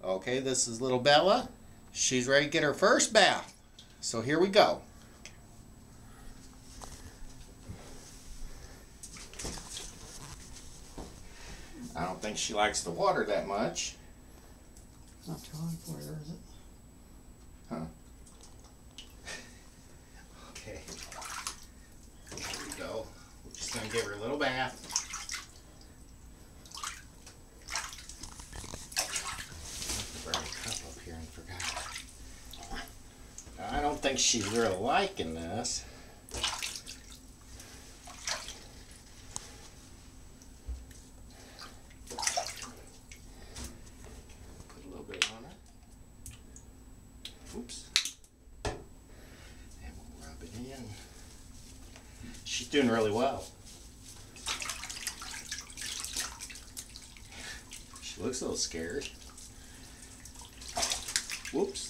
Okay, this is little Bella. She's ready to get her first bath. So here we go. I don't think she likes the water that much. Not too hot for her, is it? Huh. Okay. Here we go. We're just going to give her a little bath. I brought a cup up here and forgot. I don't think she's really liking this. Put a little bit on her. Oops. And we'll rub it in. She's doing really well. She looks a little scared. Whoops.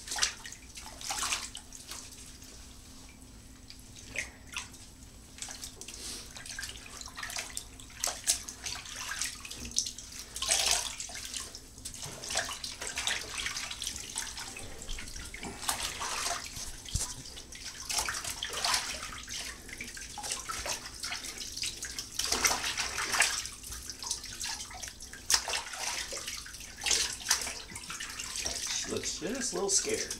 Looks just a little scared.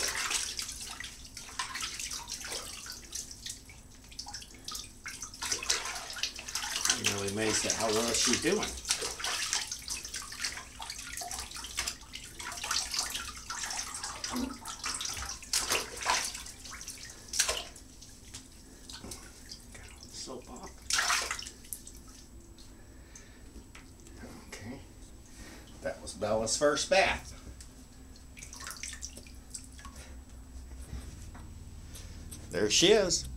I'm really amazed at how well she's doing. Got all the soap off. Okay. That was Bella's first bath. There she is.